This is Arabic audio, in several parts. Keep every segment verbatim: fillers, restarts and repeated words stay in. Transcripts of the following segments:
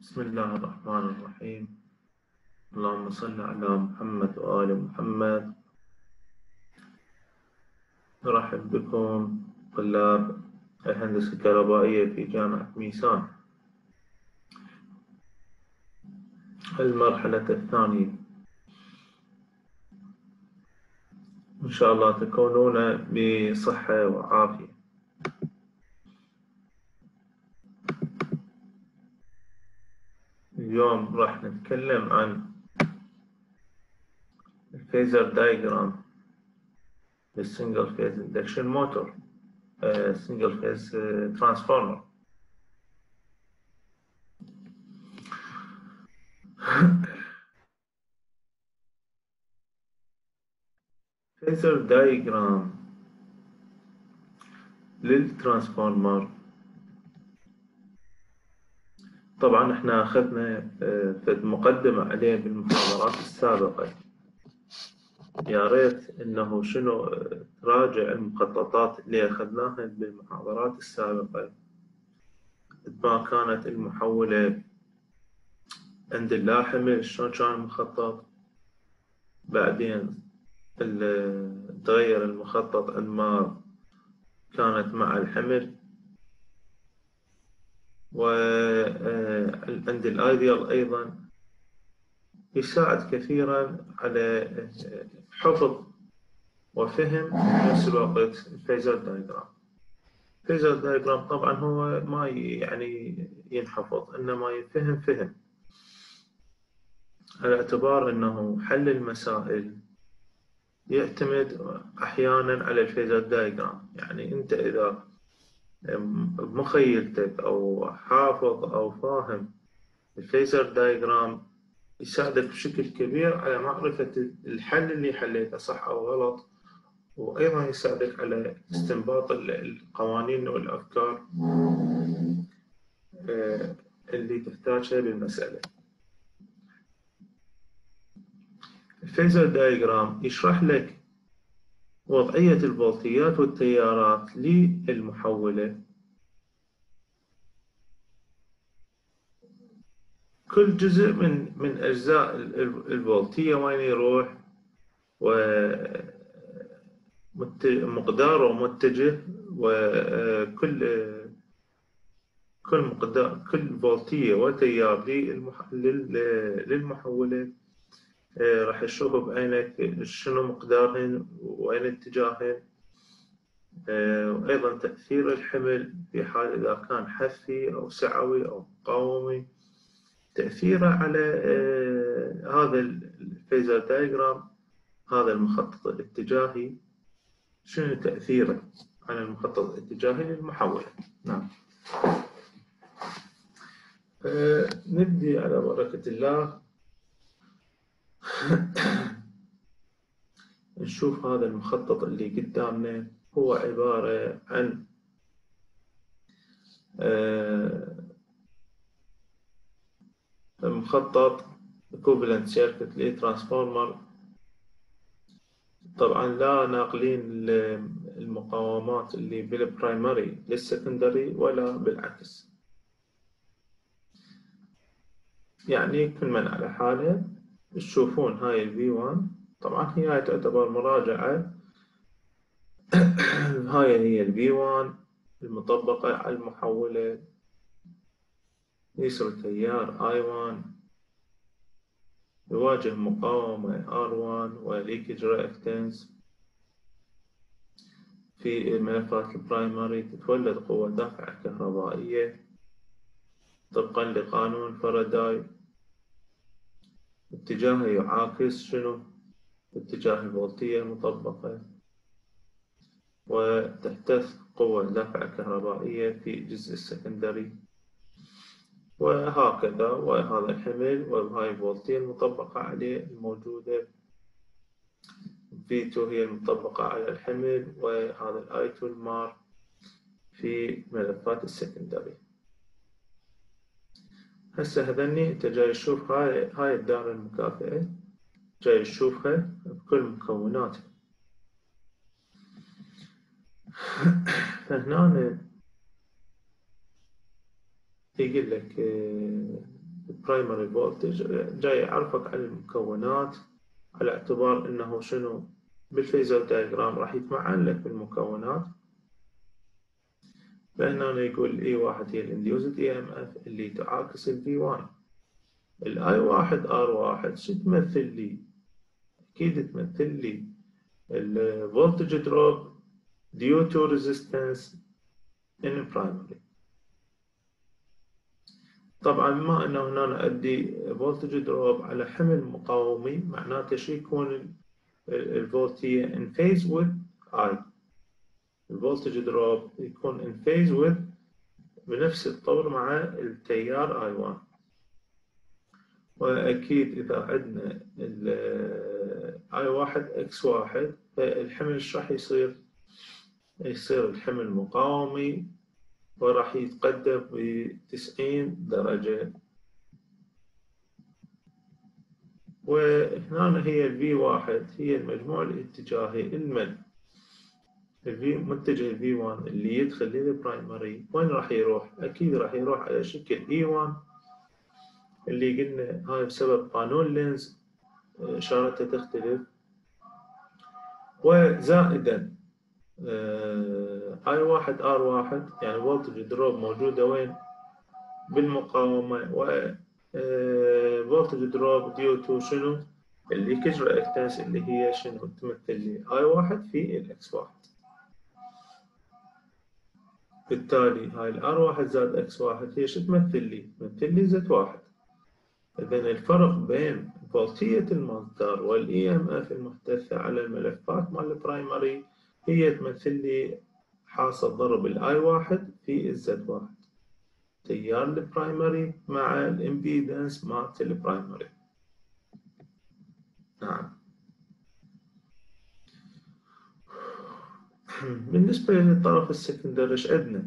بسم الله الرحمن الرحيم. اللهم صل على محمد وآل محمد. نرحب بكم طلاب الهندسة الكهربائية في جامعة ميسان، المرحلة الثانية. إن شاء الله تكونون بصحة وعافية. اليوم راح نتكلم عن الفيزر دايجرام للسنجل فيز اندكشن موتور، سنجل فيز ترانسفورمر. فيزر دايجرام للترانسفورمر. طبعا احنا اخذنا في المقدمة عليه بالمحاضرات السابقة. يا ريت انه شنو تراجع المخططات اللي اخذناها بالمحاضرات السابقة، ما كانت المحولة عند اللاحمة شلون كان المخطط، بعدين تغير المخطط عندما كانت مع الحمل، وعند الايديال ايضا يساعد كثيرا على حفظ وفهم في نفس الوقت الفيزر دايجرام. الفيزر دايجرام طبعا هو ما يعني ينحفظ، انما يفهم فهم، على اعتبار انه حل المسائل يعتمد احيانا على الفيزر دايجرام. يعني انت اذا بمخيلتك او حافظ او فاهم الفيزر دايجرام يساعدك بشكل كبير على معرفة الحل اللي حليته صح او غلط، وأيضا يساعدك على استنباط القوانين والأفكار اللي تحتاجها بالمسألة. الفيزر دايجرام يشرح لك وضعية الفولتيات والتيارات للمحولة، كل جزء من من أجزاء الفولتية وين يروح، ومقداره متجه، وكل كل مقدار كل فولتية وتيار للمحولة راح تشوف بعينك شنو مقدارهن وين اتجاههن، وأيضا تأثير الحمل في حال إذا كان حثي أو سعوي أو مقاومي، تأثيره على هذا الفيزر دايجرام، هذا المخطط الاتجاهي، شنو تأثيره على المخطط الاتجاهي للمحولة. نعم. نبدي على بركة الله. نشوف هذا المخطط اللي قدامنا هو عبارة عن مخطط equivalent circuit لترانسفورمر. طبعا لا ناقلين المقاومات اللي بالبرايمري للسكندري ولا بالعكس، يعني كل من على حاله. تشوفون هاي ال في واحد، طبعا هي تعتبر مراجعة. هاي هي ال في واحد المطبقة على المحولة، يسر التيار آي واحد، يواجه مقاومة آر واحد وليكج رياكتنس. في ملفات البرايمري تتولد قوة دافعة كهربائية طبقا لقانون فاراداي، اتجاهه يعاكس شنو؟ اتجاه الفولتية المطبقة، وتحدث قوة دافعة كهربائية في الجزء السكندري، وهكذا. وهذا الحمل وهاي الفولتية المطبقة عليه الموجودة، في اثنين هي المطبقة على الحمل، وهذا الاي اثنين المار في ملفات السكندري. هسه هذني انت جاي تشوف هاي هاي الدائرة المكافئة، جاي تشوفها بكل مكوناتها. فهنا يقول لك primary voltage جاي يعرفك على المكونات، على اعتبار انه شنو بالفيزر دايجرام راح يتمعن لك بالمكونات. فهنا يقول اي واحد هي الانديوزد اي ام اف اللي تعاكس الفي واحد. الاي واحد ار واحد شو تمثل لي؟ اكيد تمثل لي الفولتج دروب due to resistance in primary. طبعا بما انه هنا ادي فولتج دروب على حمل مقاومي، معناته شو يكون الفولتية in phase with I. الفولتج دروب يكون in phase with بنفس الطور مع التيار آي واحد. وأكيد إذا عندنا ال آي واحد إكس واحد فالحمل إيش راح يصير؟ يصير الحمل مقاومي وراح يتقدم بتسعين درجة. وهنا هي ال في واحد هي المجموع الاتجاهي المد. الفي متجه ال في واحد اللي يدخل للبرايمري وين راح يروح؟ أكيد راح يروح على شكل إي واحد اللي قلنا هاي بسبب قانون لينز إشارته تختلف. وزائدا اي واحد ار واحد يعني فولتج دروب موجودة وين؟ بالمقاومة. و فولتج دروب ديو تو شنو؟ اللي كجر اكتنس اللي هي شنو؟ تمثل لي اي واحد في الاكس واحد. بالتالي هاي الار واحد زائد اكس واحد هي شو تمثل لي؟ تمثل لي زد واحد. إذن الفرق بين فولتية المصدر والاي ام اف المحدثة على الملفات مال البرايمري هي تمثل لي حاصل ضرب الاي واحد في الزد واحد، تيار البرايمري مع الامبيدنس مالت البرايمري. نعم. بالنسبة للطرف السكندري ايش عندنا؟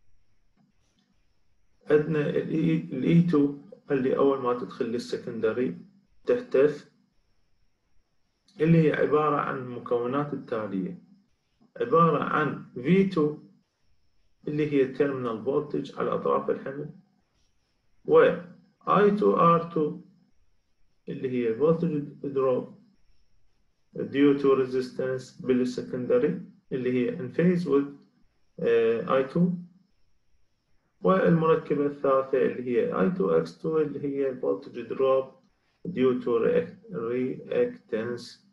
عندنا الاي اثنين اللي أول ما تدخل للسكندري تحدث، اللي هي عبارة عن المكونات التالية. عبارة عن في اثنين اللي هي terminal voltage على أطراف الحمل، و آي اثنين آر اثنين اللي هي voltage drop due to resistance بالسكندري اللي هي in phase with آي اثنين. والمركبة الثالثة اللي هي آي اثنين إكس اثنين اللي هي voltage drop due to reactance.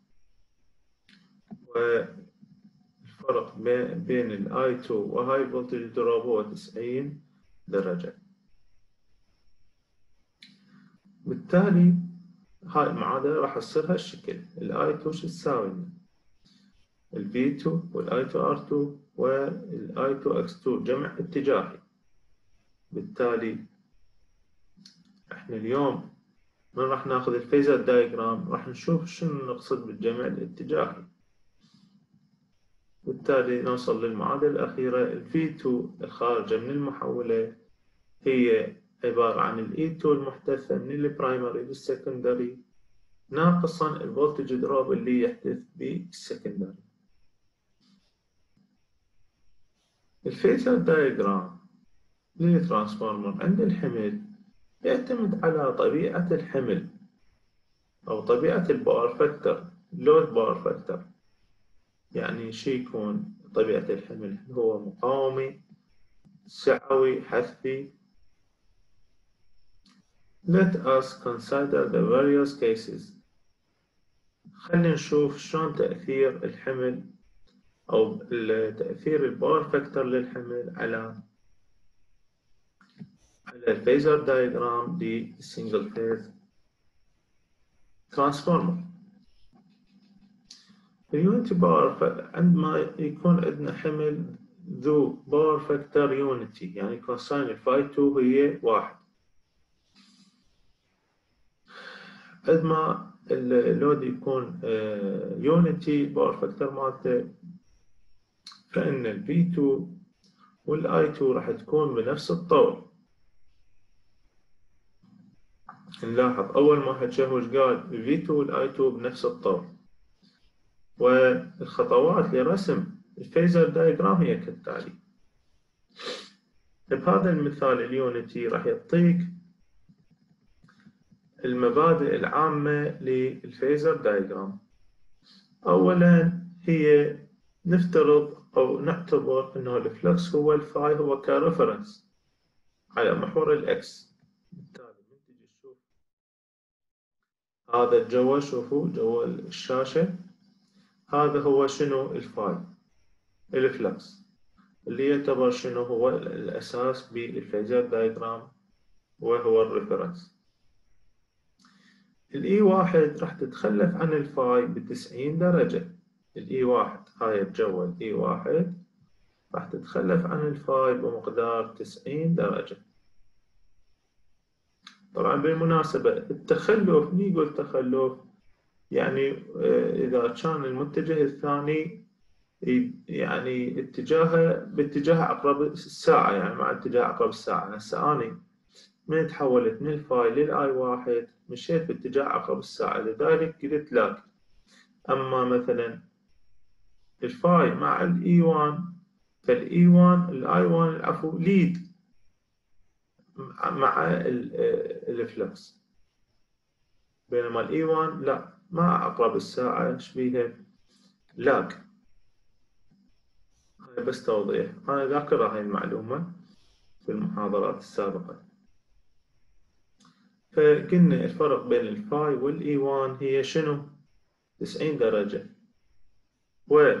والفرق بين ال آي اثنين وهاي voltage drop هو تسعين درجة. بالتالي هاي المعادلة راح تصير هالشكل. ال آي اثنين شو تساوي؟ ال في اثنين وال آي اثنين آر اثنين وال آي اثنين إكس اثنين جمع اتجاهي. بالتالي احنا اليوم من راح ناخذ الفيزر دايجرام راح نشوف شنو نقصد بالجمع الاتجاهي. بالتالي نوصل للمعادلة الأخيرة. ال في اثنين الخارجة من المحولة هي عبارة عن ال إي اثنين المحدثة من البرايمري للسكندري ناقصا الفولتج دروب اللي يحدث بالسكندري. الفيزر دايجرام للترانسفورمر عند الحمل يعتمد على طبيعة الحمل أو طبيعة الباور فاكتور، لود باور فاكتور. يعني شي يكون طبيعة الحمل؟ هو مقاومي، سعوي، حثي. Let us consider the various cases. خلينا نشوف شلون تأثير الحمل أو تأثير الباور فاكتور للحمل على على الفيزر دايجرام للسنجل فيز ترانسفورمر. اليونتي باور عندما يكون عندنا حمل ذو باور فاكتور يونتي يعني كوساين الفاي اثنين هي واحد. عندما اللود يكون يونتي باور فاكتور مالته فإن ال في اثنين وال آي اثنين راح تكون بنفس الطور. نلاحظ أول ما حكاه قال ال في اثنين وال آي اثنين بنفس الطور. والخطوات لرسم الفيزر دايجرام هي كالتالي. بهذا المثال اليونتي راح يعطيك المبادئ العامة للفيزر دايجرام. أولا هي نفترض أو نعتبر أنه الفلكس هو الفاي هو كريفرنس على محور الإكس. بالتالي من تجي تشوف هذا الجو، شوفوا جو الشاشة، هذا هو شنو الفاي الفلكس اللي يعتبر شنو هو الأساس بالفيزر دايجرام وهو الريفرنس. الإي واحد راح تتخلف عن الفاي بتسعين درجة. الإي واحد هاي الجو الإي واحد راح تتخلف عن الفاي بمقدار تسعين درجة. طبعا بالمناسبة التخلف، نقول تخلف يعني إذا كان المتجه الثاني يعني اتجاهه باتجاه عقرب الساعة، يعني مع اتجاه عقرب الساعة. هسه أنا من تحولت من الفاي للآي واحد مشيت باتجاه عقرب الساعة، لذلك قلت لاك. أما مثلا الفاي مع الإي واحد، فالإي واحد الآي واحد العفو ليد مع الفلكس، بينما الإي واحد لا، مع عقرب الساعة شبيها لاك. هاي بس توضيح، أنا ذاكرة هاي المعلومة في المحاضرات السابقة. فقلنا الفرق بين الفاي والإي واحد هي شنو؟ تسعين درجة. و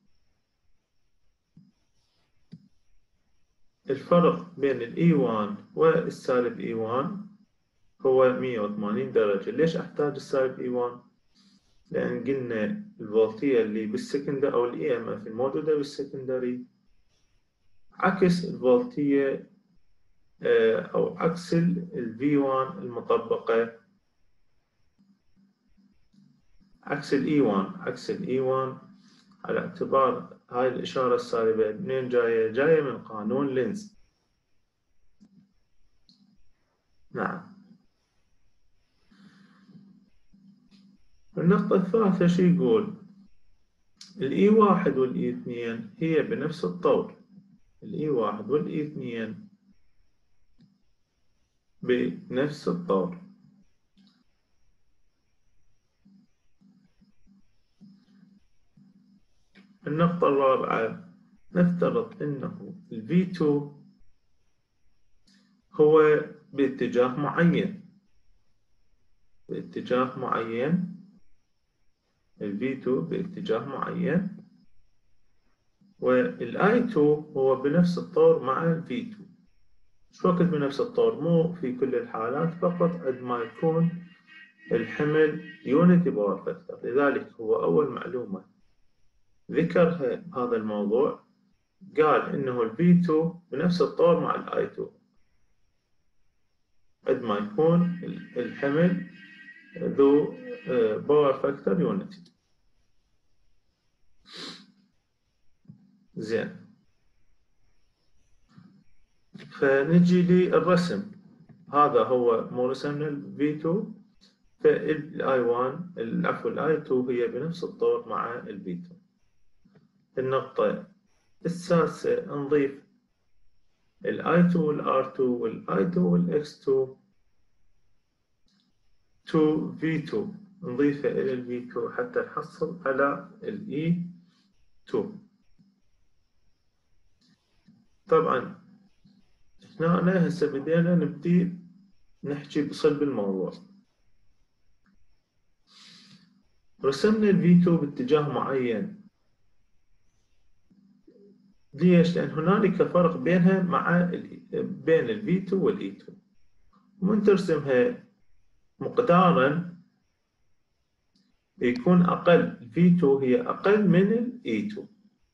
الفرق بين الإي واحد والسالب إي واحد هو مئة وثمانين درجة. ليش أحتاج السالب إي واحد؟ لأن قلنا الفولتية اللي بالسكندري أو الإي إم إف الموجودة بالسكندري عكس الفولتية أو عكس الفي واحد المطبقة، عكس الإي واحد، عكس الإي واحد على اعتبار هاي الإشارة السالبة منين جاية؟ جاية من قانون لينز. نعم. النقطة الثالثة شو يقول؟ الإي واحد والإي اثنين هي بنفس الطور. الإي واحد والإي اثنين بنفس الطور. النقطة الرابعة نفترض أنه ال في اثنين هو باتجاه معين، باتجاه معين، ال في اثنين باتجاه معين، وال آي اثنين هو بنفس الطور مع ال في اثنين. شو وقت بنفس الطور؟ مو في كل الحالات، فقط عندما يكون الحمل يونتي باور فاكتور. لذلك هو أول معلومة ذكر هذا الموضوع، قال إنه ال في اثنين بنفس الطور مع ال آي اثنين عندما يكون الحمل ذو باور فاكتور يونتي. زين، فنجي للرسم. هذا هو مو رسمنا ال في اثنين، فال آي واحد العفو ال آي اثنين هي بنفس الطور مع ال في اثنين. النقطة السادسة نضيف ال آي اثنين وال آر اثنين وال آي اثنين وال إكس اثنين تو في اثنين، نضيفها إلى ال في اثنين حتى نحصل على ال إي اثنين. طبعا هنا هسه بدينا نبدي نحكي بصلب الموضوع. رسمنا ال في اثنين باتجاه معين. ليش؟ لأن هنالك فرق بينها مع بين ال في اثنين وال إي اثنين. ومن ترسمها مقدارا يكون أقل، ال في اثنين هي أقل من ال إي اثنين.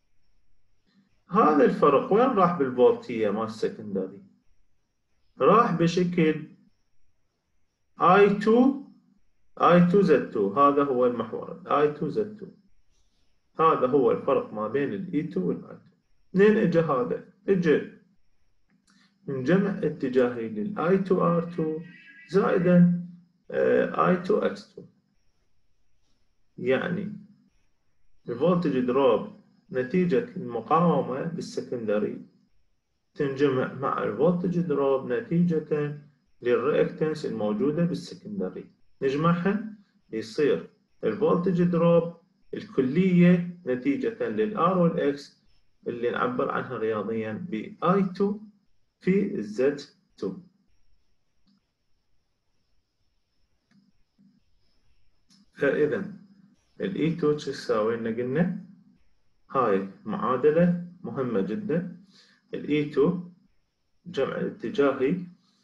هذا الفرق وين راح بالفولتية مال السكندري؟ راح بشكل آي اثنين آي اثنين زد اثنين. هذا هو المحور آي اثنين زد اثنين. هذا هو الفرق ما بين ال إي اثنين وال آي اثنين. منين اجى هذا؟ اجى من جمع اتجاهي لل آي اثنين آر اثنين زائدا آي اثنين إكس اثنين. يعني الفولتج دروب نتيجة المقاومة بالسكندري تنجمع مع الفولتج دروب نتيجة للرياكتنس الموجودة بالسكندري، نجمعها يصير الفولتج دروب الكلية نتيجة للآر والإكس اللي نعبر عنها رياضيا ب آي تو في زد تو. فإذا ال إي تو شو تساوي؟ لنا قلنا هاي معادلة مهمة جدا. ال إي تو جمع الاتجاهي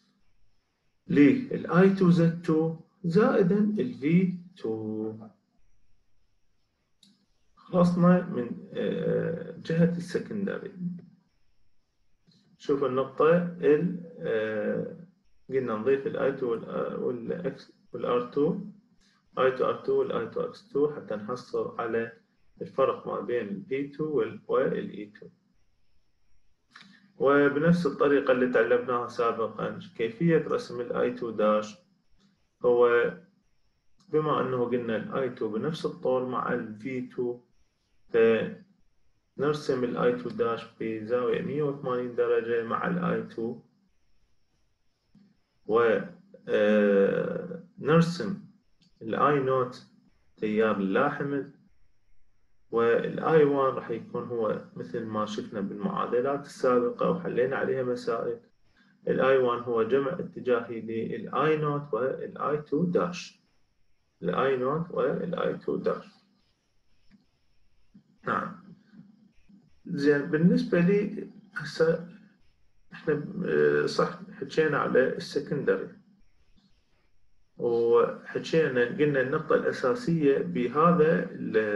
لل آي تو زد تو زائدا ال في تو. خلصنا من جهة السكندري. شوف النقطة ال قلنا نضيف ال آي تو وال آر تو آي تو آر تو وال آي تو إكس تو حتى نحصل على الفرق ما بين ال في تو وال إي تو. وبنفس الطريقة اللي تعلمناها سابقا كيفية رسم ال آي تو داش، هو بما أنه قلنا ال آي تو بنفس الطول مع ال في تو، فنرسم ال آي تو داش بزاوية مئة وثمانين درجة مع ال آي تو، ونرسم ال آي نوت تيار اللاحمل، وال آي وان راح يكون هو مثل ما شفنا بالمعادلات السابقة وحلينا عليها مسائل. ال آي وان هو جمع اتجاهي لل آي نوت وال آي تو داش. ال آي نوت وال آي تو داش. نعم. زين، بالنسبة لي هسه احنا صح حكينا على السكندري وحكينا قلنا النقطة الأساسية بهذا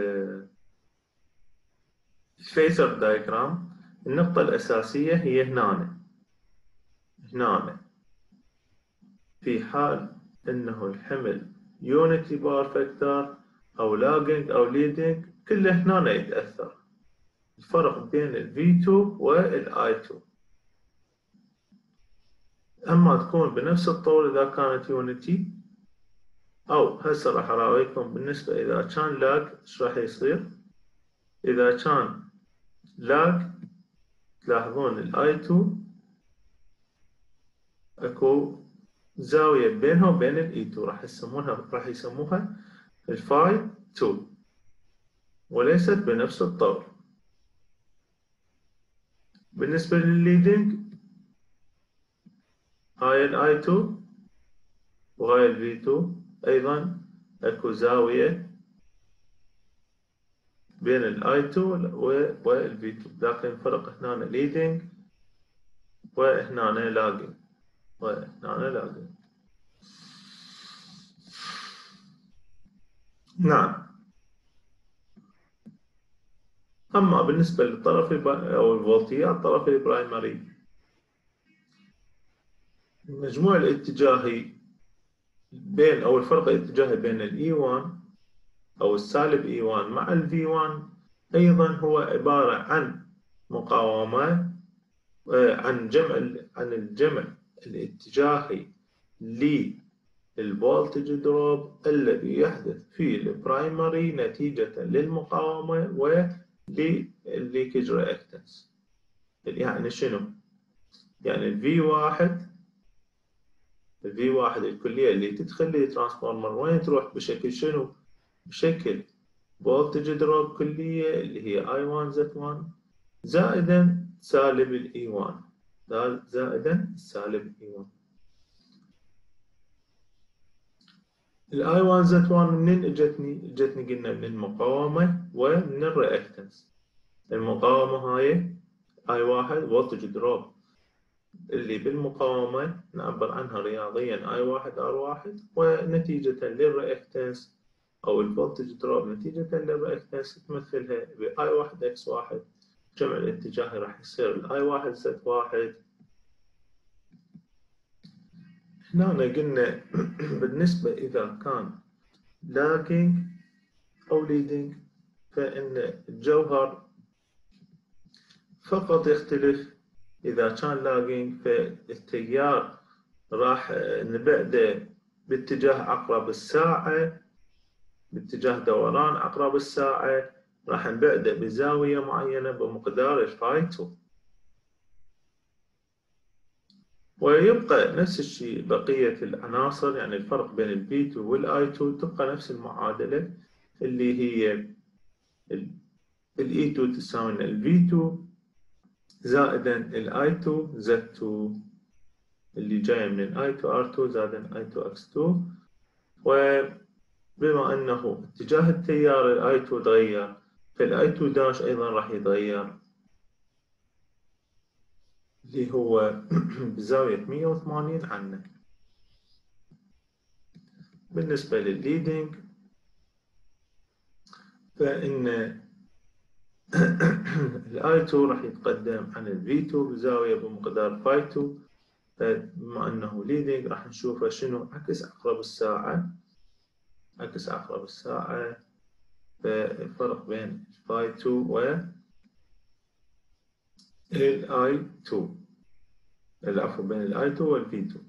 الفيزر دايجرام، النقطة الأساسية هي هنا هنا في حال أنه الحمل يونتي بار فاكتور أو لاجنج أو ليدنج كله هنا يتأثر. الفرق بين ال في تو وال آي تو، أما تكون بنفس الطول إذا كانت يونتي، أو هسه راح أراويكم بالنسبة إذا كان لاج إيش راح يصير. إذا كان لاج تلاحظون ال آي تو أكو زاوية بينها وبين ال إي تو راح يسمونها راح يسموها الفاي تو، وليست بنفس الطول. بالنسبة للليدنج هاي ال آي تو وهاي ال في تو أيضا أكو زاوية بين ال آي تو وال في تو، لكن الفرق هنا leading وهنا lagging وهنا lagging. نعم. أما بالنسبة للطرف أو الفولتيات الطرف البرايمري، المجموع الاتجاهي بين أو الفرق الاتجاهي بين ال إي وان أو السالب إي وان مع ال في وان أيضا هو عبارة عن مقاومة عن جمع عن الجمع الاتجاهي للفولتج دروب الذي يحدث في البرايمري نتيجة للمقاومة وللليكج رياكتنس. يعني شنو؟ يعني ال في واحد ال في واحد الكلية اللي تدخل للترانسفورمر وين تروح؟ بشكل شنو؟ بشكل فولتج دروب كلية اللي هي آي وان زد وان زائدا سالب ال إي وان زائدا سالب إي وان. ال آي وان زد وان منين اجتني؟ اجتني قلنا من المقاومة ومن الرياكتنس. المقاومة هاي آي واحد فولتج دروب اللي بالمقاومة نعبر عنها رياضيا آي واحد آر واحد، ونتيجة للرياكتنس أو الفولتج دروب نتيجة للرياكتنس تمثلها ب آي واحد إكس واحد. جمع الاتجاهي راح يصير ال آي واحد زد واحد. هنا قلنا بالنسبة إذا كان lagging أو leading فإن الجوهر فقط يختلف. إذا كان lagging فالتيار راح نبعده باتجاه عقرب الساعة، باتجاه دوران عقرب الساعة راح نبعده بزاوية معينة بمقدار الفاي تو. ويبقى نفس الشيء بقية العناصر، يعني الفرق بين ال بي تو وال آي تو تبقى نفس المعادلة اللي هي ال إي تو تساوي ال في تو زائدا ال آي تو زد تو اللي جاي من ال آي تو آر تو زائدا آي تو إكس تو. وبما أنه اتجاه التيار ال آي تو تغير، فال آي تو داش أيضا راح يتغير، اللي هو بزاوية مئة وثمانين عنه. بالنسبة للليدنج فإن ال آي تو راح يتقدم عن ال في تو بزاوية بمقدار فاي تو. فبما أنه ليدنج راح نشوفه شنو عكس عقرب الساعة، عكس عقرب الساعة. فالفرق بين فاي تو و ال آي تو، العفو بين ال آي تو وال في تو.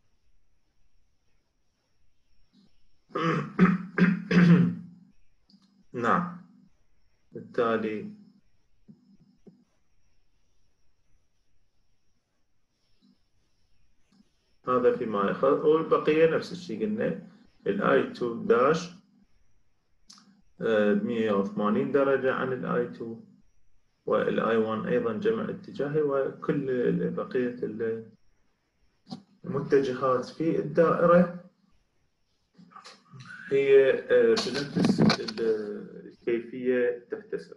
نعم، بالتالي هذا فيما يخص، والبقية نفس الشيء قلنا ال آي تو داش مئة وثمانين درجة عن ال آي تو، وال آي ون أيضا جمع اتجاهي، وكل بقية المتجهات في الدائرة هي بنفس الكيفية تحتسب.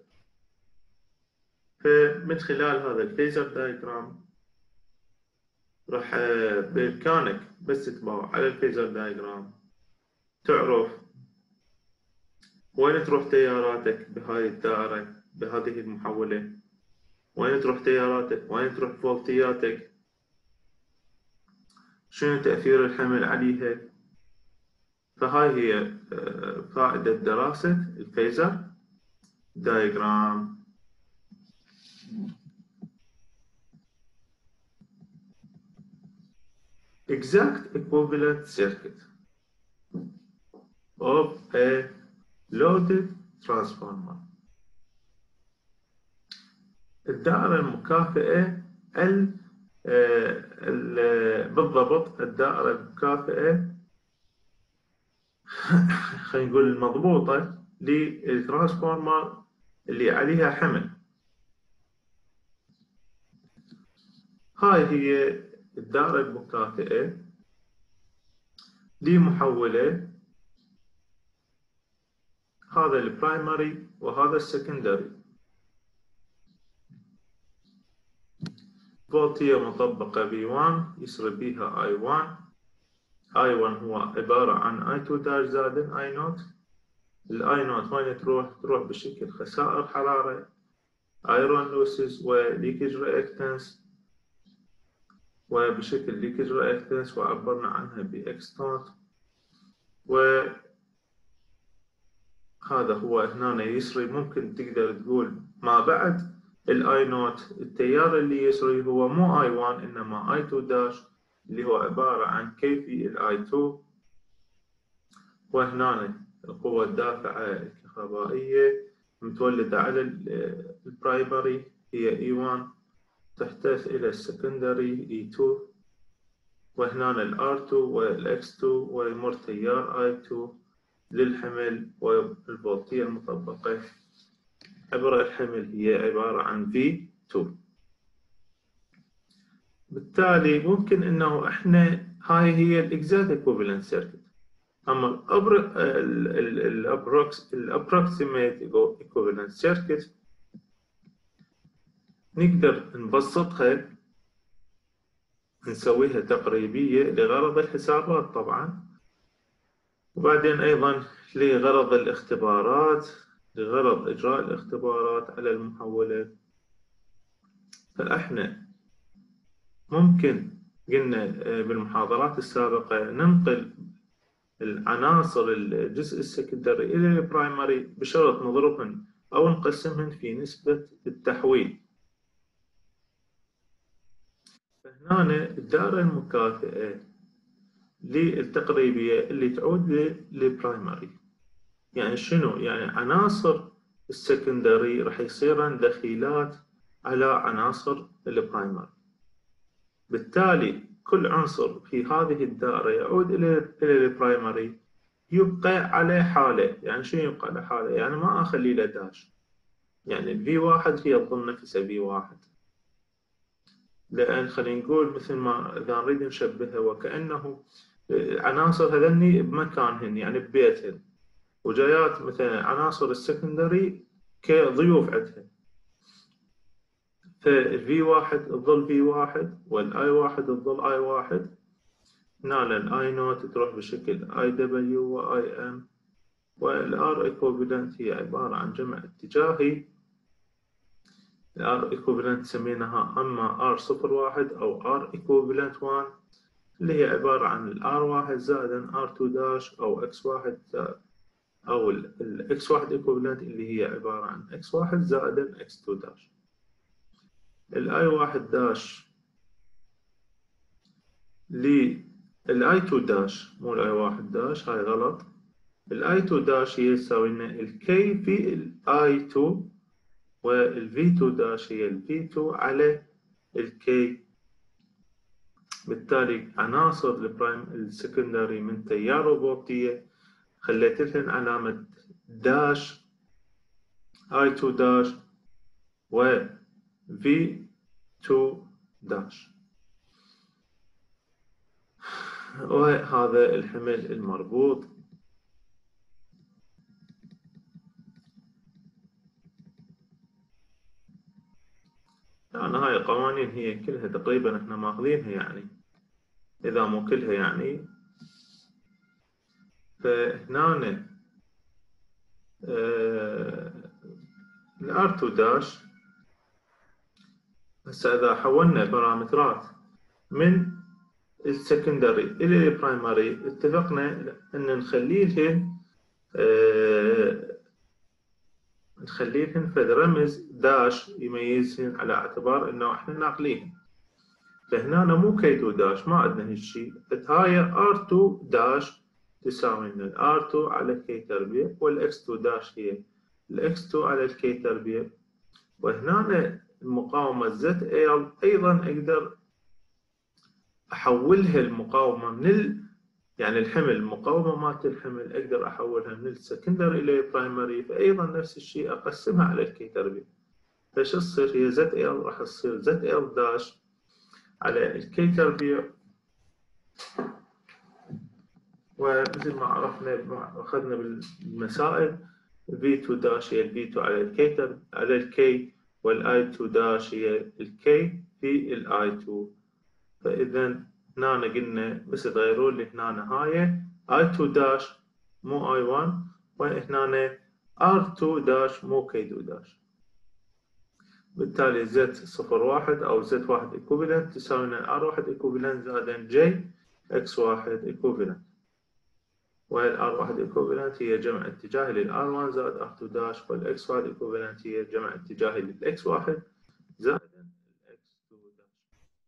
فمن خلال هذا الفيزر دايجرام راح بإمكانك بس تتبع على الفيزر دايجرام تعرف وين تروح تياراتك بهاي الدائرة بهذه المحولة، وين تروح تياراتك، وين تروح فولتياتك، شنو تأثير الحمل عليها. فهاي هي فائدة دراسة الفيزر دايجرام. Exact equivalent circuit of a loaded transformer. الدائرة المكافئة ال بالضبط الدائرة المكافئة خلينا نقول المضبوطة للترانسفورمر اللي عليها حمل. هاي هي الدائرة المكافئة لمحولة، هذا البرايمري وهذا السكندري. فولتية مطبقة بي ون يسري بها آي ون. آي ون هو عبارة عن آي تو داش زائد آي نوت. الآي نوت وين تروح؟ تروح بشكل خسائر حرارة، ايرون لوسز وليكج رياكتنس، وبشكل ليكج رياكتنس وعبرنا عنها بإكس نوت. وهذا هو هنا يسري، ممكن تقدر تقول ما بعد الاي نوت التيار اللي يسري هو مو اي ون انما اي تو داش اللي هو عبارة عن كي في الاي تو. وهنا القوة الدافعة الكهربائية متولدة على البرايمري هي اي ون تحتاج إلى السكندري إي تو، وهنا ال آر تو وال إكس تو ويمر تيار آي تو للحمل، والفولتية المطبقة عبر الحمل هي عبارة عن في تو. بالتالي ممكن إنه إحنا هاي هي الإكزاكت إيكوفالنت سيركت. أما الأبروكسيميت إيكوفالنت سيركت نقدر نبسطها، نسويها تقريبية لغرض الحسابات طبعا، وبعدين أيضا لغرض الاختبارات، لغرض إجراء الاختبارات على المحولة. فإحنا ممكن قلنا بالمحاضرات السابقة ننقل العناصر الجزء السكندري إلى البرايمري بشرط نضربهن أو نقسمهن في نسبة التحويل. فهنا الدائرة المكافئة للتقريبية اللي تعود للبرايمري يعني شنو؟ يعني عناصر السكندري راح يصيرن دخيلات على عناصر البرايمري. بالتالي كل عنصر في هذه الدائرة يعود إلى إلى البرايمري يبقى على حالة. يعني شو يبقى على حالة؟ يعني ما أخلي له داش، يعني ال في واحد هي تظل نفسها في واحد، لأن خلينا نقول مثل ما إذا نريد نشبهها وكأنه عناصر هذني بمكانهن، يعني ببيتهن، وجايات مثلا عناصر السكندري كضيوف عندها. فالفي واحد تظل في واحد، والاي واحد تظل اي واحد. هنا الاي نوت تروح بشكل اي دبليو واي ام، والار ايكوفالنت هي عبارة عن جمع اتجاهي. الار ايكوفالنت سميناها اما ار صفر واحد او ار ايكوفالنت واحد، اللي هي عبارة عن الار واحد زائد ار تو داش او اكس واحد، او الاكس واحد ايكوفالنت اللي هي عبارة عن اكس واحد زائد اكس تو داش. الاي واحد داش للاي تو داش، مو الاي واحد داش، هاي غلط. الاي تو داش هي تساوي لنا الكي في الاي تو، والفي تو داش هي الفي تو على الكي. بالتالي عناصر البرايم السكندري من تيار روبوتية خليت لهن علامة داش، اي تو داش، و في تو داش، وهذا الحمل المربوط. يعني هاي القوانين هي كلها تقريبا احنا ماخذينها، يعني اذا مو كلها يعني. فهنا آه ال آر تو داش، هسه اذا حولنا بارامترات من السكندري الى البرايمري، اتفقنا ان نخلي لهن آه نخلي لهن فد رمز داش يميزهن على اعتبار انه احنا ناقليهن. فهنا مو كي تو داش، ما عندنا هالشيء. هاي آر تو داش تساوي لنا ال آر تو على كي تربيع، والإكس تو داش هي الإكس تو على الكي تربيع. وهنا المقاومة زد ال أيضا أقدر أحولها المقاومة من ال... يعني الحمل، المقاومة مالت الحمل أقدر أحولها من السكندري إلى البرايمري، فأيضا نفس الشيء أقسمها على الكي تربيع. فش تصير؟ هي زد ال راح تصير زد ال داش على الكي تربيع، ومثل ما عرفنا أخذنا بالمسائل في تو داش هي في تو على الكي على الكي، والاي تو داش هي الكي في الاي تو. فإذا هنا قلنا بس تغيروا لي هنا هاي اي تو داش مو اي واحد، وهنا ار تو داش مو كي تو داش. بالتالي زد صفر واحد أو زد واحد ايكوفالنت تساوي ار واحد ايكوفالنت زائد جي اكس واحد ايكوفالنت، والار واحد ايكوفالنت هي جمع اتجاهي للار واحد زائد ار تو داش، والاكس واحد ايكوفالنت هي جمع اتجاهي للاكس واحد زائد الاكس تو داش.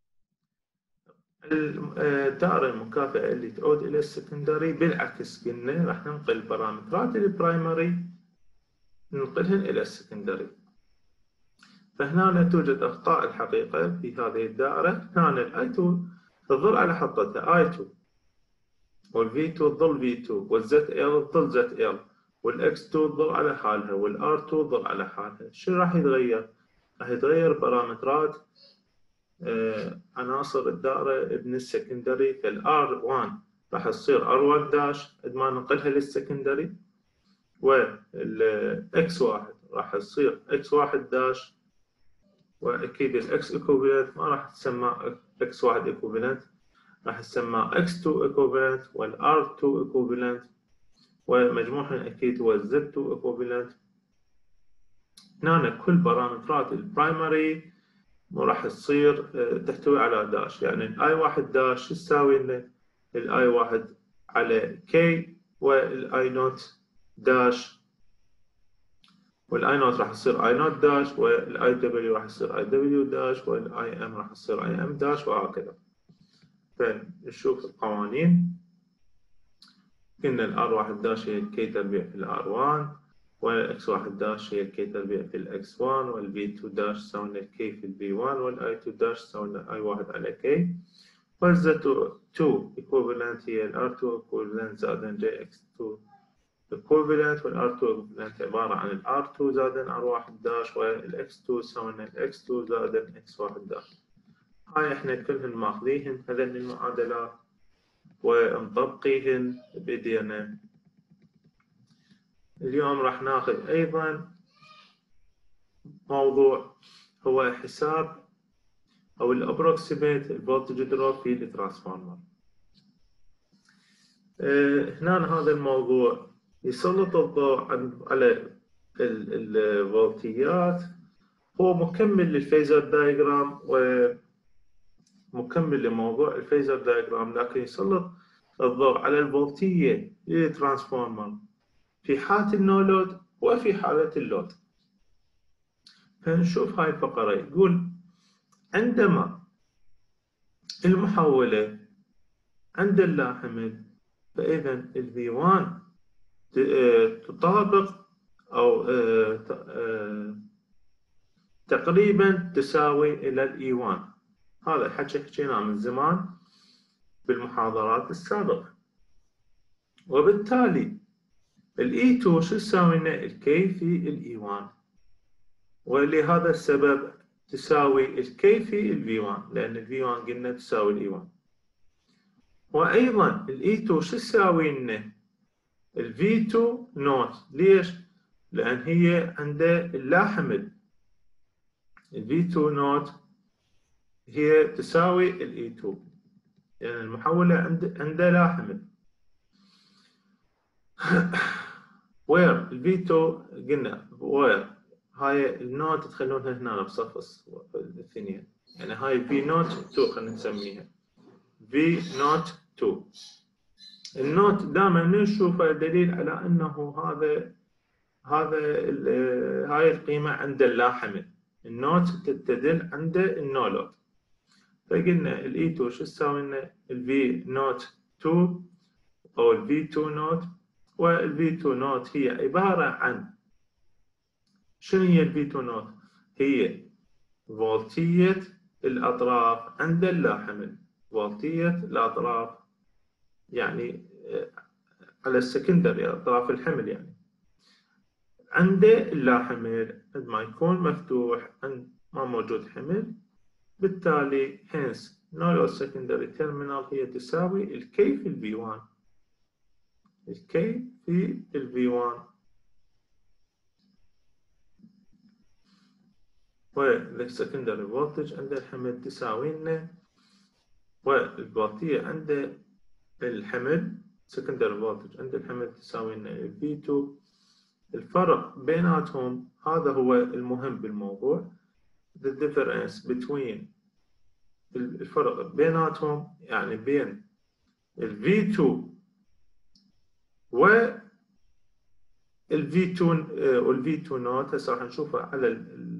الدائرة المكافئة اللي تعود إلى السكندري بالعكس، قلنا راح ننقل بارامترات البرايمري ننقلهن إلى السكندري. فهنا توجد أخطاء الحقيقة في هذه الدائرة. هنا الاي تو تظل على حطتها اي تو، والفي تو تظل في تو، والزد ال تظل زد ال، والاكس تو تظل على حالها، والار تو تظل على حالها. شو راح يتغير؟ راح يتغير بارامترات آه عناصر الدائرة ابن السكندري. فالار واحد راح تصير ار واحد داش قد ما ننقلها للسكندري، والاكس واحد راح تصير اكس واحد داش، واكيد الاكس ايكوفالنت ما راح تسمى اكس واحد ايكوفالنت، راح تسمى اكس تو equivalent والار تو equivalent، ومجموعهم أكيد هو زد تو equivalent. هنا كل بارامترات البرايمري راح تصير تحتوي على داش. يعني الاي واحد داش تساوي لنا الاي واحد على كي، والاي نوت داش، والاي نوت راح تصير اي نوت داش، والاي دبليو راح تصير اي دبليو داش، والاي ام راح تصير اي ام داش، وهكذا. فنشوف القوانين. قلنا الار واحد داش هي الكي تربيع في الار واحد، والاكس واحد داش هي الكي تربيع في الاكس واحد، والفي تو داش تساوي الكي في الفي واحد، والاي تو داش تساوي اي واحد على كي. والزد تو equivalent هي ال آر تو equivalent زائدا جي إكس تو equivalent، وال آر تو equivalent عبارة عن ال آر تو زائدا آر واحد داش، وال إكس تو تساوي لنا ال إكس تو زائدا إكس واحد داش. هاي احنا كلهن ماخذيهن هذين المعادلات ومطبقيهن بإيدينا. اليوم راح ناخذ أيضا موضوع هو حساب أو ال approximate voltage drop في الترانسفورمر. هنا هذا الموضوع يسلط الضوء على الفولتيات، هو مكمل للفيزر دايجرام ومكمل لموضوع الفيزر دايجرام، لكن يسلط الضوء على الفولتية للترانسفورمر في حالة النو لود وفي حالة اللود. فنشوف هاي الفقرة. يقول عندما المحولة عند اللاحمل، فإذا ال في واحد تطابق أو تقريبا تساوي إلى ال إي واحد. هذا الحكي حكيناه من زمان بالمحاضرات السابقة. وبالتالي ال إي تو شو تساوي لنا؟ الكي في ال إي واحد، ولهذا السبب تساوي الكي في ال في واحد، لأن ال في واحد قلنا تساوي ال إي واحد. وأيضا ال إي تو شو تساوي لنا؟ ال في تو نوت. ليش؟ لأن هي عندها اللاحمل ال في تو نوت هي تساوي ال إي تو، يعني المحولة عند عندها لاحمل. وير ال في تو قلنا وير هاي النوت تخلونها هنا بصف الاثنين، يعني هاي في نوت تو خلينا نسميها في نوت تو. النوت دائما نشوفه دليل على انه هذا هذا هاي القيمة عند اللاحمل. النوت تدل عند النولود. فقلنا ال إي تو شو تساوي لنا؟ ال في نوت تو أو ال في تو نوت. وال في تو نوت هي عبارة عن شنو هي ال في تو نوت؟ هي فولتية الأطراف عند اللاحمل. فولتية الأطراف يعني على السكندري أطراف الحمل، يعني عند اللاحمل عندما يكون مفتوح عند ما موجود حمل. بالتالي hence no load secondary terminal هي تساوي الكي في ال في واحد. الكي في ال في واحد وال secondary voltage عند الحمل تساوي لنا، والفولتية عند الحمل secondary voltage عند الحمل تساوي لنا ال في تو. الفرق بيناتهم هذا هو المهم بالموضوع. the difference between الفرق بيناتهم يعني بين ال في تو و ال في تو وال في تو نوت. هسه راح نشوفه على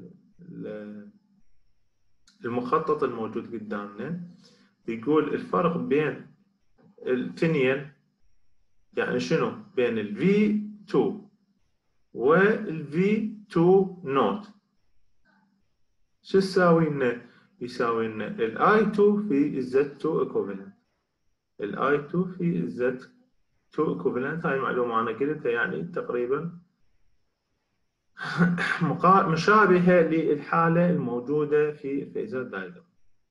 المخطط الموجود قدامنا. بيقول الفرق بين الاثنين يعني شنو؟ بين ال في تو وال في تو نوت شو يساوي لنا؟ يساوي لنا ال آي تو في زد تو equivalent. ال آي تو في زد تو equivalent. هاي المعلومة أنا قلتها يعني تقريبا مشابهة للحالة الموجودة في الفيزر دايجرام.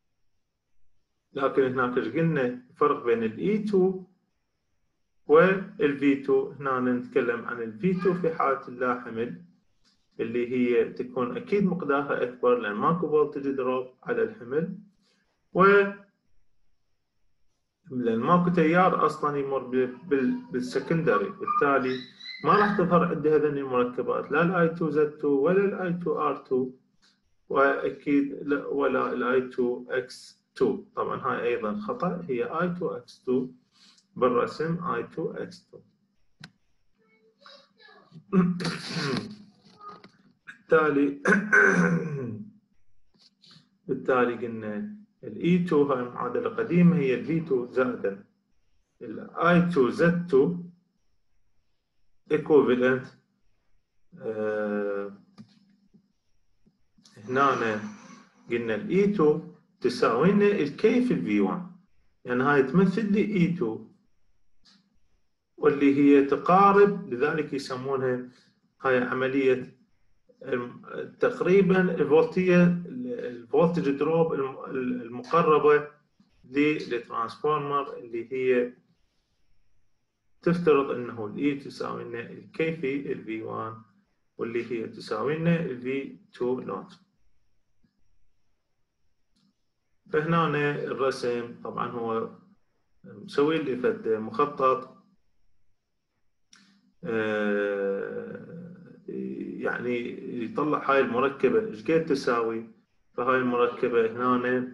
لكن هناك ايش قلنا؟ الفرق بين ال إي تو وال في تو. هنا نتكلم عن ال في تو في حالة اللاحمل اللي هي تكون أكيد مقدارها أكبر لأن ماكو فولتج دروب على الحمل، و لأن ماكو تيار أصلا يمر بالسكندري. بالتالي ما راح تظهر عندي هذين المركبات، لا ال آي تو زد تو ولا ال آي تو آر تو، وأكيد ولا ال آي تو إكس تو. طبعا هاي أيضا خطأ، هي آي تو إكس تو بالرسم آي تو إكس تو. بالتالي بالتالي قلنا ال إي تو هاي المعادلة قديمة هي ال في تو زائدا ال آي تو زد تو equivalent. آه هنا قلنا ال إي تو تساوي لنا الكي في ال في واحد. يعني هاي تمثل لي إي تو واللي هي تقارب، لذلك يسمونها هاي عملية تقريبا الفولتية الفولتج دروب المقربة للترانسفورمر، اللي هي تفترض انه الاي تساوي لنا الكي في الفي واحد واللي هي تساوي لنا الفي تو نوت. فهنا الرسم طبعا هو مسوي لي فد مخطط يعني يطلع هاي المركبة ايش قد تساوي. فهاي المركبة هنا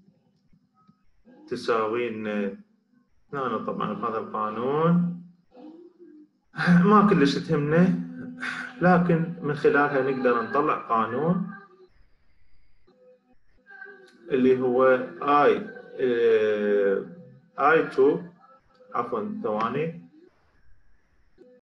تساوي لنا هنا طبعا بهذا القانون ما كلش تهمنا، لكن من خلالها نقدر نطلع قانون اللي هو I اي تو عفوا ثواني